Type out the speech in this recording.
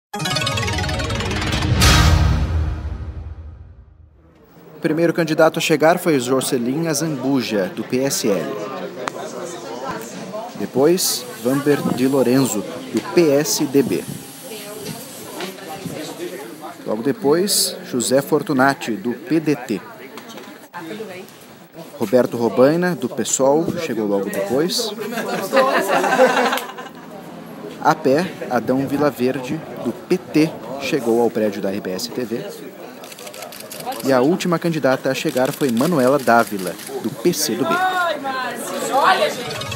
O primeiro candidato a chegar foi Jocelyn Azambuja, do PSL. Depois, Vamber de Lorenzo, do PSDB. Logo depois, José Fortunati, do PDT. Roberto Robaina, do PSOL, chegou logo depois. A pé, Adão Vilaverde, do PT, chegou ao prédio da RBS-TV. E a última candidata a chegar foi Manuela Dávila, do PCdoB.